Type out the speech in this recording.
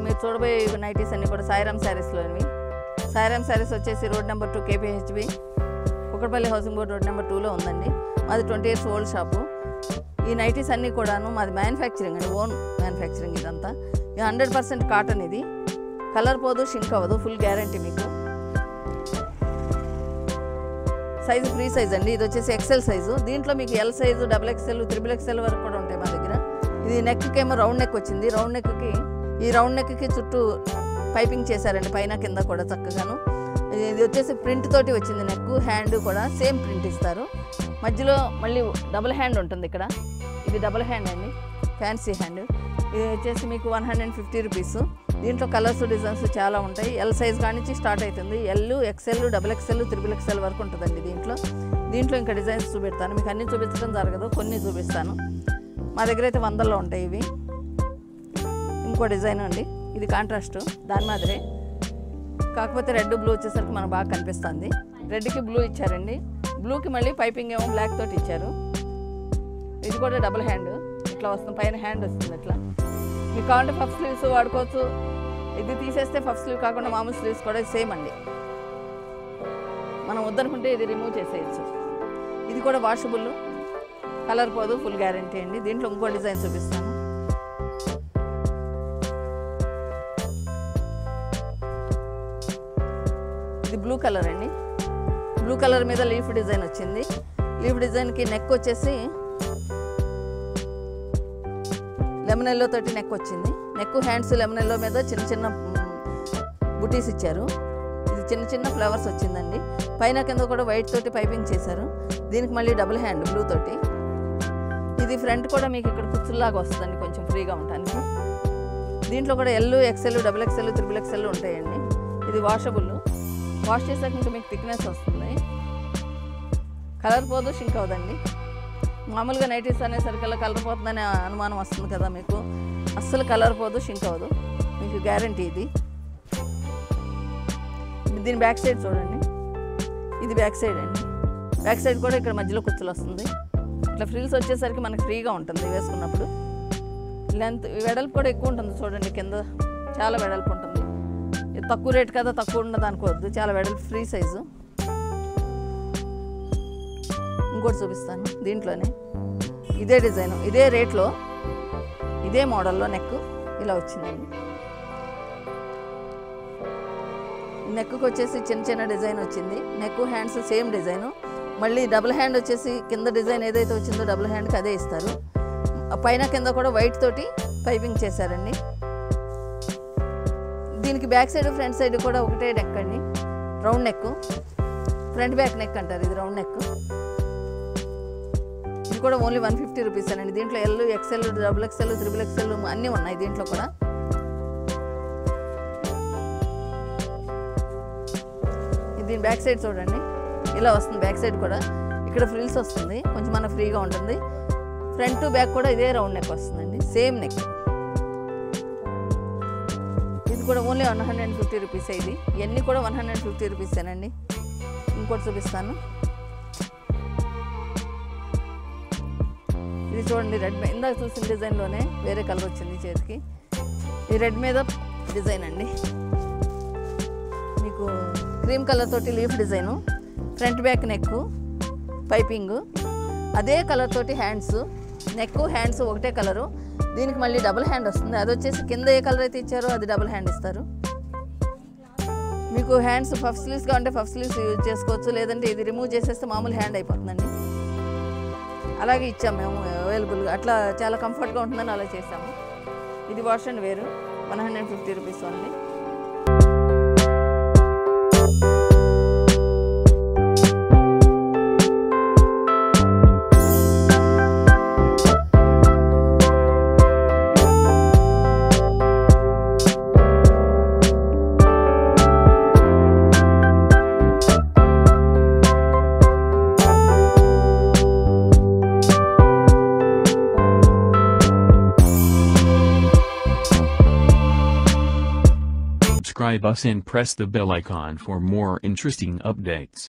మీరు చూడబోయే నైటీస్ అన్నీ కూడా సాయిరామ్ శారీస్లోనివి. సాయిరామ్ శారీస్ వచ్చేసి road number 2 KPHB Kukatpally housing board road number 2లో ఉందండి. మాది 20 years ఓల్డ్ షాపు. ఈ నైటీస్ అన్నీ కూడాను మాది మ్యానుఫ్యాక్చరింగ్ అండి, ఓన్ మ్యానుఫ్యాక్చరింగ్. ఇదంతా 100% కాటన్. ఇది కలర్ పోదు, షింక్ అవ్వదు, ఫుల్ గ్యారంటీ మీకు. సైజు ఫ్రీ సైజ్ అండి. ఇది వచ్చేసి XL సైజు. దీంట్లో మీకు L సైజు, XXL, XXL వరకు కూడా ఉంటాయి మా దగ్గర. ఇది నెక్కి ఏమో రౌండ్ నెక్ వచ్చింది. ఈ రౌండ్ నెక్కి చుట్టూ పైపింగ్ చేశారండి, పైన కింద కూడా చక్కగాను. ఇది వచ్చేసి ప్రింట్ తోటి వచ్చింది. నెక్ హ్యాండ్ కూడా సేమ్ ప్రింట్ ఇస్తారు. మధ్యలో మళ్ళీ డబుల్ హ్యాండ్ ఉంటుంది ఇక్కడ. ఇది డబుల్ హ్యాండ్ అండి, ఫ్యాన్సీ హ్యాండ్. ఇది వచ్చేసి మీకు 150 రూపీస్. దీంట్లో కలర్స్, డిజైన్స్ చాలా ఉంటాయి. L సైజ్ కానించి స్టార్ట్ అవుతుంది. L, XL, XXL, XXL వరకు ఉంటుందండి దీంట్లో ఇంకా డిజైన్స్ చూపెడతాను. మీకు అన్నీ చూపించడం జరగదు, కొన్ని చూపిస్తాను. మా దగ్గర అయితే 100లో ఉంటాయి ఇవి. ఇంకో డిజైన్ అండి, ఇది కాంట్రాస్ట్ దాని మాదిరే, కాకపోతే రెడ్ బ్లూ వచ్చేసరికి మనకు బాగా కనిపిస్తుంది. రెడ్కి బ్లూ ఇచ్చారండి, బ్లూకి మళ్ళీ పైపింగ్ ఏమో బ్లాక్ తోటి ఇచ్చారు. ఇది కూడా డబుల్ హ్యాండ్ ఇట్లా వస్తుంది, పైన హ్యాండ్ వస్తుంది ఇట్లా. మీకు కావాలంటే పఫ్ స్లీవ్స్ వాడుకోవచ్చు. ఇది తీసేస్తే పఫ్ స్లీవ్ కాకుండా మామూలు స్లీవ్స్ కూడా సేమ్ అండి. మనం వద్దనుకుంటే ఇది రిమూవ్ చేసేయచ్చు. ఇది కూడా వాషబుల్, కలర్ పోదు, ఫుల్ గ్యారంటీ అండి. దీంట్లో ఇంకో డిజైన్ చూపిస్తాను. ఇది బ్లూ కలర్ అండి. బ్లూ కలర్ మీద లీఫ్ డిజైన్ వచ్చింది. లీఫ్ డిజైన్కి నెక్ వచ్చేసి లెమన్ ఎల్లో తోటి నెక్ వచ్చింది. నెక్ హ్యాండ్స్ లెమన్ ఎల్లో మీద చిన్న చిన్న బుటీస్ ఇచ్చారు. ఇది చిన్న చిన్న ఫ్లవర్స్ వచ్చిందండి. పైన కింద కూడా వైట్ తోటి పైపింగ్ చేశారు. దీనికి మళ్ళీ డబుల్ హ్యాండ్ బ్లూ తోటి. ఇది ఫ్రంట్ కూడా మీకు ఇక్కడ కుచ్చుల్లాగా వస్తుందండి, కొంచెం ఫ్రీగా ఉండడానికి. దీంట్లో కూడా L, XL, XXL, XXL ఉంటాయండి. ఇది వాషబుల్. వాష్ చేసాక ఇంకా మీకు థిక్నెస్ వస్తుంది. కలర్ పోదు, షింక్ అవ్వదండి. మామూలుగా నైటీస్ అనేసరికల్లా కలర్ పోతుందనే అనుమానం వస్తుంది కదా మీకు. అస్సలు కలర్ పోదు, షింక్ అవ్వదు, మీకు గ్యారంటీ ఇది. దీని బ్యాక్ సైడ్ చూడండి. ఇది బ్యాక్ సైడ్ అండి. బ్యాక్ సైడ్ కూడా ఇక్కడ మధ్యలో కుచ్చులు వస్తుంది. ఇట్లా ఫ్రిల్స్ వచ్చేసరికి మనకు ఫ్రీగా ఉంటుంది వేసుకున్నప్పుడు. లెంత్ వెడల్పు కూడా ఎక్కువ ఉంటుంది చూడండి, కింద చాలా వెడల్పు ఉంటుంది. తక్కువ రేట్ కదా, తక్కువ ఉండదు అనుకోవద్దు, చాలా వెడల్పు, ఫ్రీ సైజు. ఇంకోటి చూపిస్తాను. దీంట్లోనే ఇదే డిజైన్, ఇదే రేట్లో, ఇదే మోడల్లో నెక్ ఇలా వచ్చిందండి. నెక్కు వచ్చేసి చిన్న చిన్న డిజైన్ వచ్చింది. Neck hands same design. మళ్ళీ డబుల్ హ్యాండ్ వచ్చేసి కింద డిజైన్ ఏదైతే వచ్చిందో డబుల్ హ్యాండ్కి అదే ఇస్తారు. పైన కింద కూడా వైట్ తోటి పైపింగ్ చేశారండి. దీనికి బ్యాక్ సైడ్, ఫ్రంట్ సైడ్ కూడా ఒకటే నెక్ అండి, round neck. Front back neck అంటారు, ఇది రౌండ్ నెక్. ఇది కూడా ఓన్లీ 150 రూపీస్ అండి. దీంట్లో L, XL, XXL, XXL అన్నీ ఉన్నాయి దీంట్లో కూడా. దీని బ్యాక్ సైడ్ చూడండి, ఇలా వస్తుంది. బ్యాక్ సైడ్ కూడా ఇక్కడ ఫ్రిల్స్ వస్తుంది, కొంచెం మన ఫ్రీగా ఉంటుంది. ఫ్రంట్ బ్యాక్ కూడా ఇదే రౌండ్ నెక్ వస్తుందండి, సేమ్ నెక్. ఇది కూడా ఓన్లీ 150 రూపీస్. ఇది ఇవన్నీ కూడా 150 రూపీసేనండి. ఇంకోటి చూపిస్తాను. ఇది చూడండి, రెడ్ మీద ఇందాక చూసిన డిజైన్లోనే వేరే కలర్ వచ్చింది చేతికి. ఈ రెడ్ మీద డిజైన్ అండి, మీకు క్రీమ్ కలర్ తోటి leaf design. Front back neck piping, అదే కలర్ తోటి హ్యాండ్స్. నెక్ హ్యాండ్స్ ఒకటే కలరు. దీనికి మళ్ళీ డబుల్ హ్యాండ్ వస్తుంది. అది వచ్చేసి కింద ఏ కలర్ అయితే ఇచ్చారో అది డబుల్ హ్యాండ్ ఇస్తారు. మీకు హ్యాండ్స్ పఫ్ స్లీవ్స్గా ఉంటే పఫ్ స్లీవ్స్ యూజ్ చేసుకోవచ్చు, లేదంటే ఇది రిమూవ్ చేసేస్తే మామూలు హ్యాండ్ అయిపోతుందండి. అలాగే ఇచ్చాము మేము అవైలబుల్గా, అట్లా చాలా కంఫర్ట్గా ఉంటుందని అలా చేసాము. ఇది వాష్ అండ్ వేరు, 150 rupees only. Subscribe us and press the bell icon for more interesting updates.